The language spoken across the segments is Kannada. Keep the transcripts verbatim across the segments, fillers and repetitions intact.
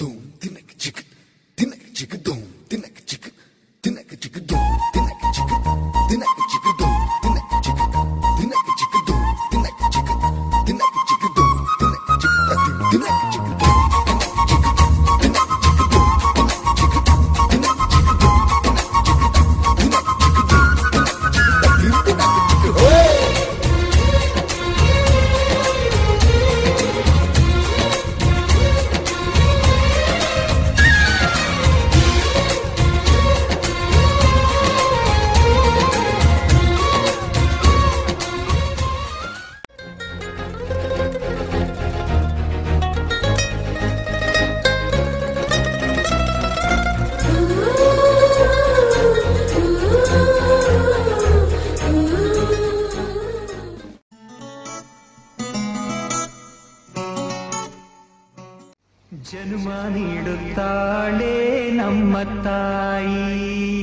ಜನ್ಮ ನೀಡುತ್ತಾಳೆ ನಮ್ಮ ತಾಯಿ,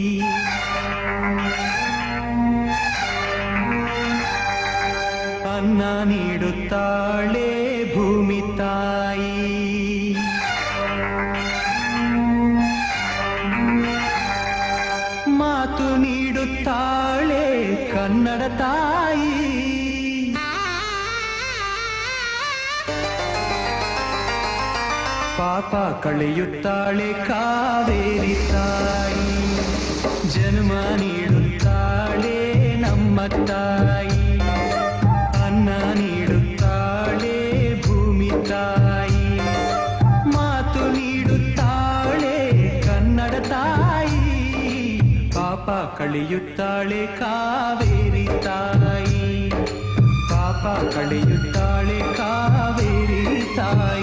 ಅನ್ನ ನೀಡುತ್ತಾಳೆ ಭೂಮಿ ತಾಯಿ, ಮಾತು ನೀಡುತ್ತಾಳೆ ಕನ್ನಡ ತಾಯಿ, ಪಾಪ ಕಳೆಯುತ್ತಾಳೆ ಕಾವೇರಿ ತಾಯಿ. ಜನ್ಮ ನೀಡುತ್ತಾಳೆ ನಮ್ಮ ತಾಯಿ, ಅನ್ನ ನೀಡುತ್ತಾಳೆ ಭೂಮಿ ತಾಯಿ, ಮಾತು ನೀಡುತ್ತಾಳೆ ಕನ್ನಡ ತಾಯಿ, ಪಾಪ ಕಳೆಯುತ್ತಾಳೆ ಕಾವೇರಿ ತಾಯಿ, ಪಾಪ ಕಳೆಯುತ್ತಾಳೆ ಕಾವೇರಿ ತಾಯಿ.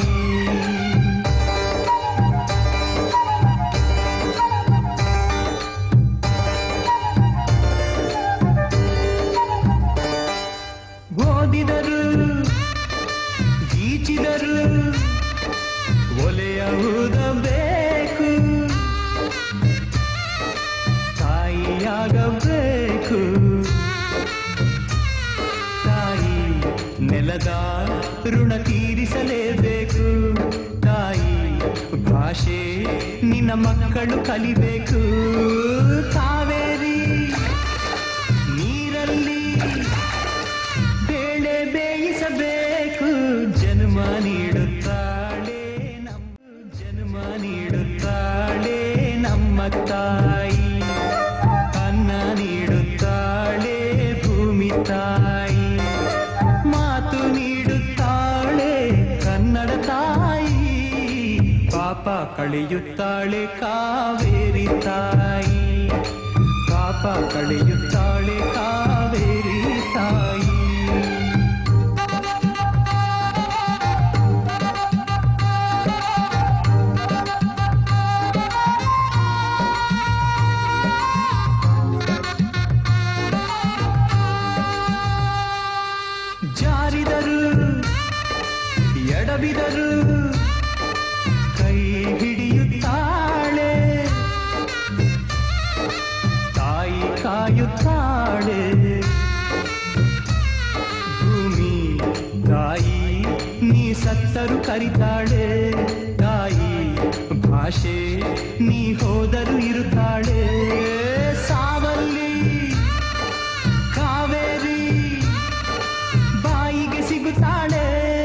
ಓದಿದರು ಗೀಚಿದರು ಒಲೆಯ ಊದಬೇಕು, ತಾಯಿಯಾಗಬೇಕು, ತಾಯಿ ನೆಲದ ಋಣ ತೀರಿಸಲೇಬೇಕು, ತಾಯಿ ಭಾಷೆ ನಿನ್ನ ಮಕ್ಕಳು ಕಲಿಬೇಕು, ಕಾವೇರಿ ನೀರಲ್ಲಿ ಬೇಳೆ ಬೇಯಿಸಬೇಕು. ಜನ್ಮ ನೀಡುತ್ತಾಳೆ ನಮ್ಮ, ಜನ್ಮ ನೀಡುತ್ತಾಳೆ ನಮ್ಮ ತಾಯಿ, ಅನ್ನ ನೀಡುತ್ತಾಳೆ ಭೂಮಿ ತಾಯಿ, ಮಾತು ನೀಡುತ್ತಾಳೆ ಕನ್ನಡ ತಾಯಿ, ಪಾಪ ಕಳೆಯುತ್ತಾಳೆ ಕಾವೇರಿ ತಾಯಿ, ಪಾಪ ಕಳೆಯುತ್ತಾಳೆ ಕಾವೇರಿ ತಾಯಿ. ಜಾರಿದರು ಎಡವಿದರು ಕೈ ಹಿಡಿಯುತ್ತಾಳೆ, ತಾಯಿ ಕಾಯುತ್ತಾಳೆ, ಭೂಮಿ ತಾಯಿ ನೀ ಸತ್ತರು ಕರಿತಾಳೆ, ತಾಯಿ ಭಾಷೆ ನೀ ಹೋದರು ಇರುತ್ತಾಳೆ, ಸಾವಲ್ಲಿ ಕಾವೇರಿ ಬಾಯಿಗೆ ಸಿಗುತ್ತಾಳೆ.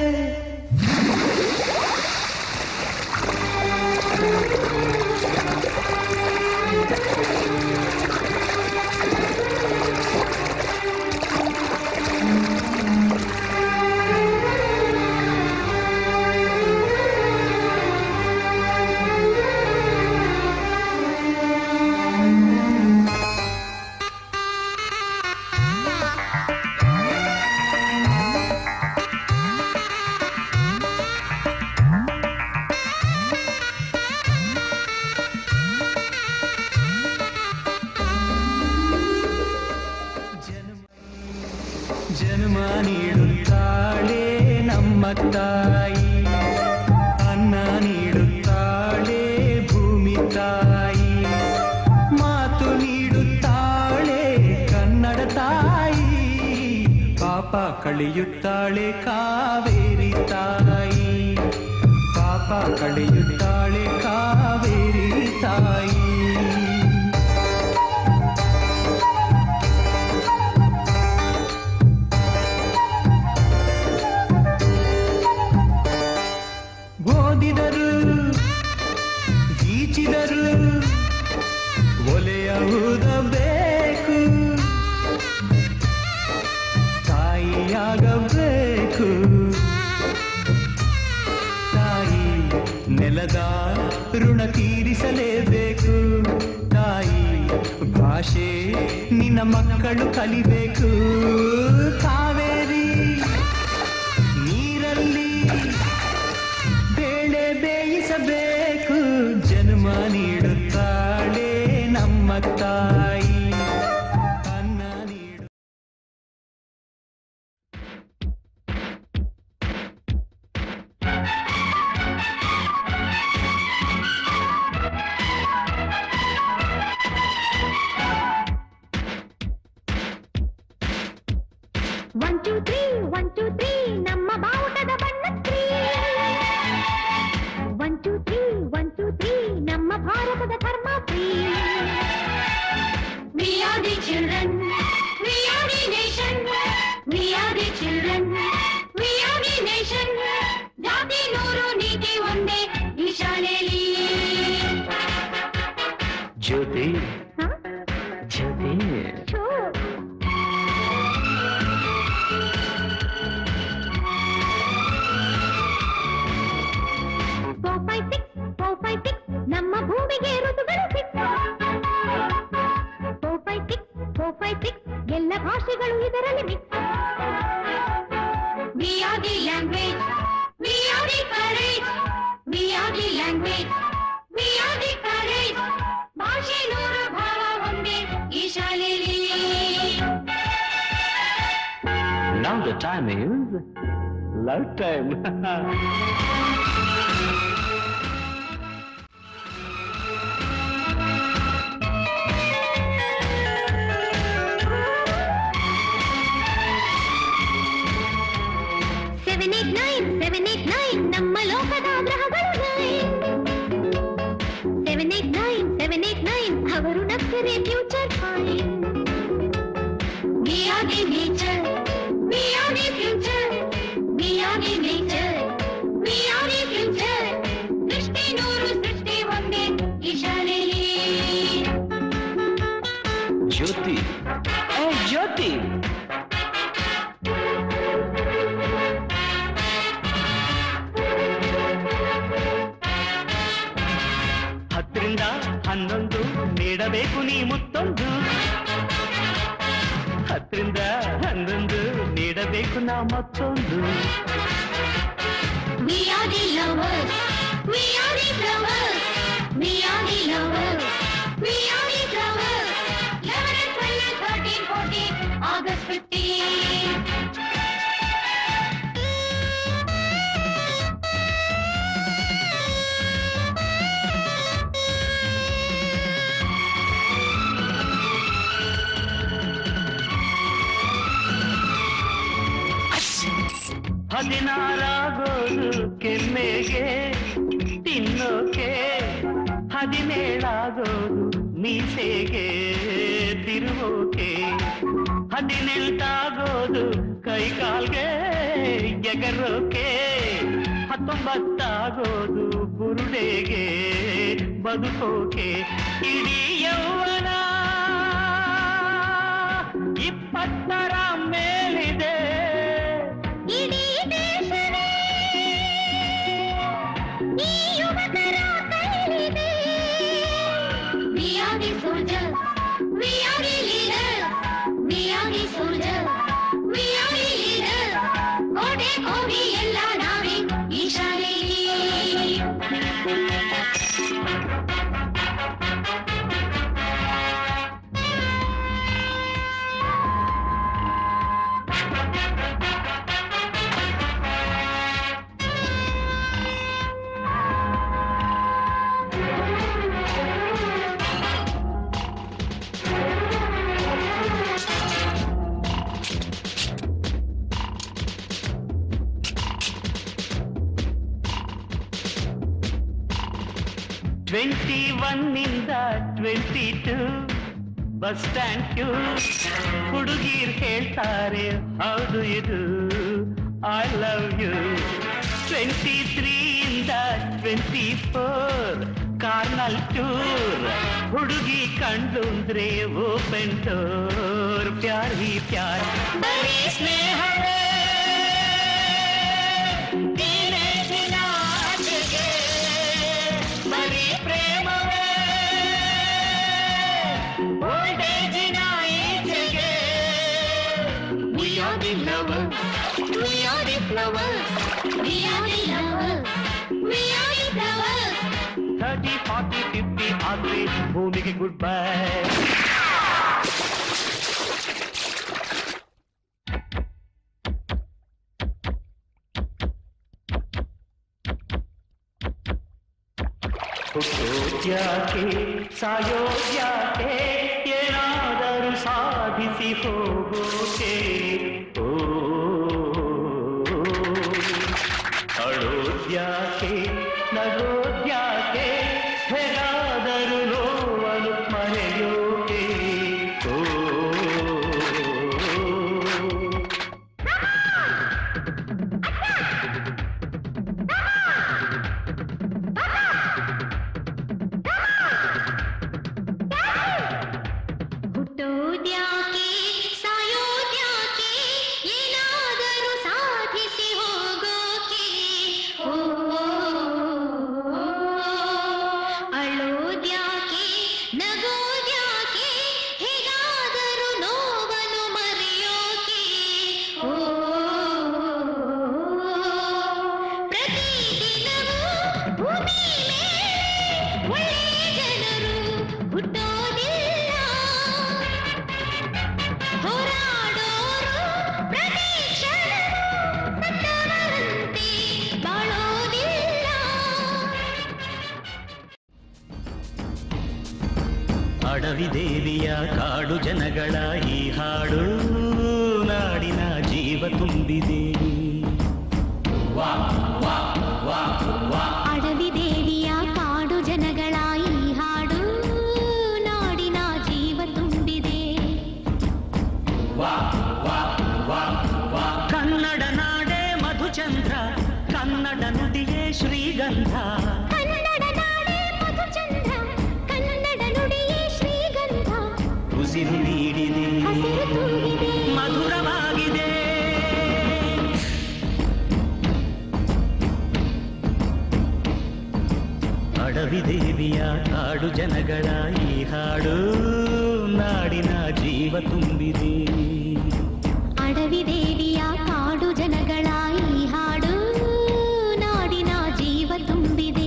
ಜನ್ಮ ನೀಡುತ್ತಾಳೆ ನಮ್ಮ ತಾಯಿ, ಅನ್ನ ನೀಡುತ್ತಾಳೆ ಭೂಮಿ ತಾಯಿ, ಮಾತು ನೀಡುತ್ತಾಳೆ ಕನ್ನಡ ತಾಯಿ, ಪಾಪ ಕಳೆಯುತ್ತಾಳೆ ಕಾವೇರಿ ತಾಯಿ, ಪಾಪ ಕಳೆಯುತ್ತಾಳೆ ಕಾವೇರಿ ತಾಯಿ. ಓದಿದರು ಗೀಚಿದರು ಒಲೆಯ ಊದಬೇಕು, ತಾಯಿಯಾಗಬೇಕು. ತಾಯಿ ನೆಲದ ಋಣ ತೀರಿಸಲೇಬೇಕು. ತಾಯಿ ಭಾಷೆ ನಿನ್ನ ಮಕ್ಕಳು ಕಲಿಬೇಕು. ಕಾವೇರಿ ನೀರಲ್ಲಿ ಬೇಳೆ ಬೇಯಿಸಬೇಕು. ಜನ್ಮ ನೀಡುತ್ತಾಳೆ ನಮ್ಮ ತಾಯಿ. ಅನ್ನ ನೀಡು. One two three one two three ನಮ್ಮ ಬಾವುಟದ ಬಣ್ಣ three. One two three one two three ನಮ್ಮ ಭಾರತದ ಧರ್ಮ three. We are the children, we are the nation, we are the children, we are the nation. ಜಾತಿ ನೂರು ನೀತಿ ಒಂದೇ ಈ ಶಾಲೆಯಲ್ಲಿ. ಜ್ಯೋತಿ ಜ್ಯೋತಿ ನಮ್ಮ ಭೂಮಿಗೆ ಋತುಗಳು six. Four five six four five six ಎಲ್ಲ ಭಾಷೆಗಳು ಇದರಲ್ಲಿ mix. We are the language, we are the courage, we are the language, we are the courage. ಭಾಷೆ ನೂರು ಭಾವ ಒಂದೇ ಈ ಶಾಲೆಯಲ್ಲಿ. Now the time is love time. Seven eight nine seven eight nine ನಮ್ಮ ಲೋಕದ ಗ್ರಹಗಳು nine. Seven eight nine seven eight nine ಅವರು ನಕ್ಕರೆ future fine. We are the nature, we are the future, we are the nature, we are the future. ಸೃಷ್ಟಿ ನೂರು ಸೃಷ್ಟಿ ಒಂದೇ ಈ ಶಾಲೆಯಲ್ಲಿ. ಜ್ಯೋತಿ ಏ ಜ್ಯೋತಿ ಹತ್ತರಿಂದ ಹನ್ನೊಂದು ನೀಡಬೇಕು ನೀ ಮುತ್ತೊಂದು. ಹತ್ತರಿಂದ ಹನ್ನೊಂದು ನೀಡಬೇಕು ನಾ ಮತ್ತೊಂದು. We are the lovers, we are the flowers, we are the lovers, we are the flowers. eleven and twelve and thirteen fourteen August fifteen. ಹದಿನಾರಾಗೋದು ಕೆಮ್ಮೆಗೆ ತಿನ್ನೋಕೆ, ಹದಿನೇಳಾಗೋದು ಮೀಸೆಗೆ ತಿರುಗೋಕೆ, ಹದಿನೆಂಟಾಗೋದು ಕೈಕಾಲ್ಗೆ ಎಗರೋಕೆ, ಹತ್ತೊಂಬತ್ತಾಗೋದು ಬುರುಡೆಗೆ ಬದುಕೋಕೆ. ಇಡೀ ಯೌವನ ಇಪ್ಪತ್ತರ ಮೇಲಿದೆ. ಇಡೀ ದೇಶವೇ ಈ ಯುವಕರ ಕೈಲಿದೆ. We are the soldiers, we are the leaders, we are the soldiers, we are the leaders. ಕೋಟೆ ಕೋವಿ ಎಲ್ಲ ನಾವೇ ಈ ಶಾಲೆಯಲ್ಲಿ. ಟ್ವೆಂಟಿ ಒನ್ ಇಂದ twenty two bus stand queue ಹುಡುಗೀರ್ ಹೇಳ್ತಾರೆ ಹೌದು ಇದು I love you. Twenty three ಇಂದ ಟ್ವೆಂಟಿ ಫೋರ್ ಕಾರ್ನಲ್ ಟೂರ್ ಹುಡುಗಿ ಕಂಡು ಅಂದ್ರೆ ಓಪನ್ ಡೋರ್. ಪ್ಯಾರ್ ಹಿ ಪ್ಯಾರ್ ಬರೀ ಸ್ನೇಹವೇ ಬರೀ ಪ್ರೇಮವೇ ಓಲ್ಡೇಜಿನ ಈಚೆಗೆ. We are the lovers, we are the flowers, we are the lovers, we are the flowers. thirty, forty, fifty ಆದ್ರೆ ಭೂಮಿಗೆ ಗುಡ್ ಬೈ. ಹುಟ್ಟೋದ್ಯಾಕೆ ಸಾಯೋದ್ಯಾಕೆ ಏನಾದರೂ ಸಾಧಿಸಿ ಹೋಗೋಕೆ. ಓ ಅಳೋದ್ಯಾಕೆ ನಗೋದ್ಯಾಕೆ ಹೇಗಾದರೂ ನೋವನು ಮರೆಯೋಕೆ. ಓ ಹುಟ್ಟೋದ್ಯಾಕೆ ಸಾಯೋದ್ಯಾಕೆ ಏನಾದರೂ ಸಾಧಿಸಿ ಹೋಗೋಕೆ. ಓ ಅಳೋದ್ಯಾಕೆ ನಗೋದ್ಯಾಕೆ ಹೇಗಾದರೂ ನೋವನ್ನು ಮರೆಯೋಕೆ. ಓ ಪ್ರತಿದಿನವೂ ಭೂಮಿ ಮೇಲೆ ಒಳ್ಳೆಯ ಜನರು ಹುಟ್ಟೋದಿಲ್ಲ. ಹೋರಾಡೋರು ಪ್ರತಿ ಕ್ಷಣವೂ ಸತ್ತವರಂತೆ ಬಾಳೋದಿಲ್ಲ. ಅಡವಿ ದೇವಿಯ ಕಾಡು ಜನಗಳ ಈ ಹಾಡು ನಾಡಿನ ಜೀವ ತುಂಬಿದೆ. ವಾ ವಾ ವಾ ವಾ ಅಡವಿ ದೇವಿಯ ಕಾಡು ಜನಗಳ ಈ ಹಾಡು ನಾಡಿನ ಜೀವ ತುಂಬಿದೆ. ವಾ ವಾ ವಾ ವಾ ಕನ್ನಡ ನಾಡೆ ಮಧುಚಂದ್ರ ಕನ್ನಡ ನುಡಿಯೇ ಶ್ರೀಗಂಧ. ಕನ್ನಡ ನಾಡೆ ಮಧುಚಂದ್ರ ಕನ್ನಡ ನುಡಿಯೇ ಶ್ರೀಗಂಧ. ಉಸಿರು ನೀಡಿದೆ ಹಸಿರು ತುಂಬಿದೆ ಮಧುರವಾಗಿದೆ. ಅಡವಿ ದೇವಿಯ ಕಾಡು ಜನಗಳ ಈ ಹಾಡು ನಾಡಿನ ಜೀವ ತುಂಬಿದೆ. ಅಡವಿ ದೇವಿಯ ಕಾಡು ಜನಗಳ ಈ ಹಾಡು ನಾಡಿನ ಜೀವ ತುಂಬಿದೆ.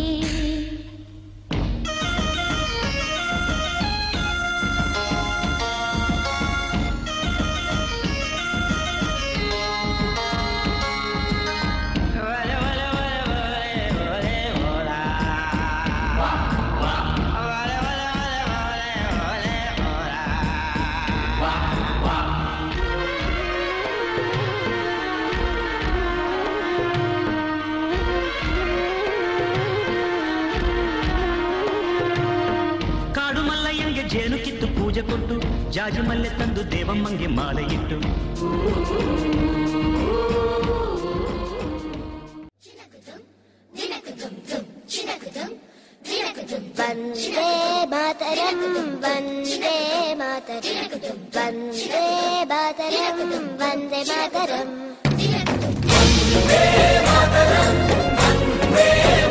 ಜೇನು ಕಿತ್ತು ಪೂಜೆ ಕೊಟ್ಟು ಜಾಜಿ ಮಲ್ಲೆ ತಂದು ದೇವಮ್ಮಂಗೆ ಮಾಲೆ ಇಟ್ಟು. ವಂದೇ ಮಾತರಂ ವಂದೇ ಮಾತರಂ ವಂದೇ ಮಾತರಂ ವಂದೇ ಮಾತರಂ ವಂದೇ ಮಾತರಂ ವಂದೇ